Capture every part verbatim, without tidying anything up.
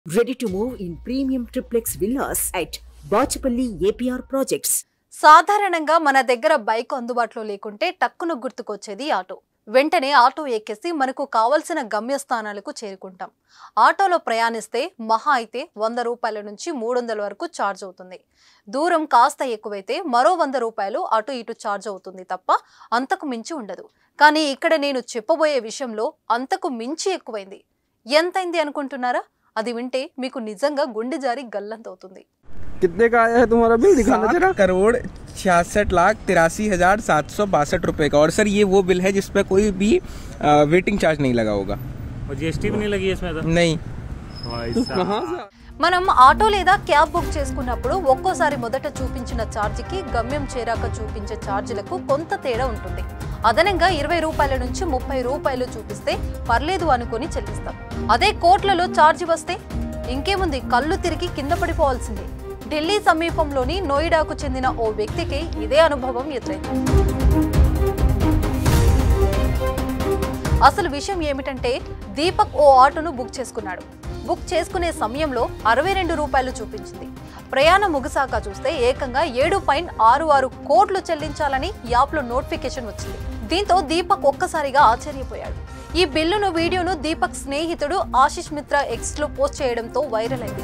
Ready to move in premium triplex villas at Bachapalli A P R projects. సాధారణంగా మన దగ్గర bike అందుబాటులో లేకుంటే టక్కున గుర్తుకొచ్చేది ఆటో. వెంటనే ఆటో ఎక్కేసి మనకు కావాల్సిన గమ్యస్థానాలకు చేరుకుంటాం. ఆటోలో ప్రయాణిస్తే మహా అయితే వంద రూపాయల నుంచి మూడు వందల వరకు ఛార్జ్ అవుతుంది. దూరం కాస్త ఎక్కువైతే మరో వంద రూపాయలు అటు ఇటు ఛార్జ్ అవుతుంది తప్ప అంతకు మించి ఉండదు. కానీ ఇక్కడ నేను చెప్పబోయే విషయంలో అంతకు మించి ఎక్కువైంది. ఎంతైంది అనుకుంటున్నారా? అది వింటే మీకు నిజంగా గుండె జారి గల్లంతవుతుంది. कितने का आया है तुम्हारा बिल? दिखाना जरा। करोड़ छियासठ लाख तिरासी हजार सात सौ बासठ रुपए का। और सर ये वो बिल है जिसपे कोई भी वेटिंग चार्ज नहीं लगा होगा और जीएसटी भी नहीं लगी है इसमें तो? नहीं। మనం ఆటో లేదా క్యాబ్ బుక్ చేసుకున్నప్పుడు ఒక్కోసారి మొదట చూపించిన ఛార్జీకి గమ్యం చేరాక చూపించే ఛార్జీలకు కొంత తేడా ఉంటుంది. అదనంగా ఇరవై రూపాయల నుంచి ముప్పై రూపాయలు చూపిస్తే పర్లేదు అనుకుని చెల్లిస్తాం. అదే కోట్లలో ఛార్జీ వస్తే ఇంకేముంది, కళ్ళు తిరిగి కింద పడిపోవాల్సిందే. ఢిల్లీ సమీపంలోని నోయిడాకు చెందిన ఓ వ్యక్తికి ఇదే అనుభవం ఎదురైంది. అసలు విషయం ఏమిటంటే, దీపక్ ఓ ఆటోను బుక్ చేసుకున్నాడు. బుక్ చేసుకునే సమయంలో అరవై రెండు రూపాయలు చూపించింది. ప్రయాణం ముగిసాక చూస్తే ఏకంగా ఏడు పాయింట్ ఆరు ఆరు కోట్లు చెల్లించాలని యాప్లో నోటిఫికేషన్ వచ్చింది. దీంతో దీపక్ ఒక్కసారిగా ఆశ్చర్యపోయాడు. ఈ బిల్లును వీడియోను దీపక్ స్నేహితుడు ఆశిష్ మిత్రా ఎక్స్ లో పోస్ట్ చేయడంతో వైరల్ అయింది.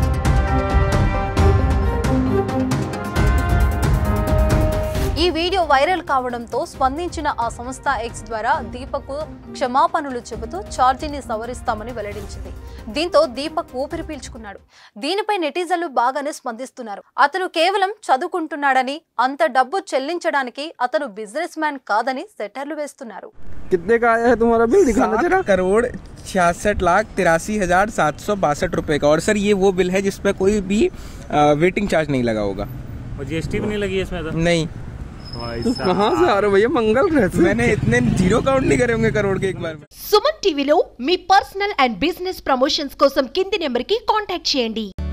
ఈ వీడియో వైరల్ కావడంతో స్పందించిన ఆ సంస్థ ఎక్స్ ద్వారా దీపక్ క్షమాపణలు చెబుతూ ఛార్జీని సవరిస్తామని వెల్లడించింది. దీంతో దీపక్ ఊపిరి పీల్చుకున్నాడు. దీనిపై నెటిజన్లు బాగానే స్పందిస్తున్నారు. అతను కేవలం చదువుకుంటున్నాడని, అంత డబ్బు చెల్లించడానికి అతను బిజినెస్ మ్యాన్ కాదని సెటర్లు వేస్తున్నారు. कितने का आया है तुम्हारा बिल? दिखाना जरा। करोड़ छियासठ लाख तिरासी हजार सात सौ बासठ रुपए का। और सर ये वो बिल है जिसपे कोई भी वेटिंग चार्ज नहीं लगा होगा और जीएसटी भी नहीं लगी है इसमें तो? नहीं। कहाँ से आ रहे हो भैया? मंगल ग्रह से। मैंने इतने जीरो काउंट नहीं करे होंगे करोड़ के एक बार में। సుమన్ టీవీలో మీ పర్సనల్ అండ్ బిజినెస్ ప్రమోషన్స్ కోసం కింది నెంబర్ కి కాంటాక్ట్ చేయండి.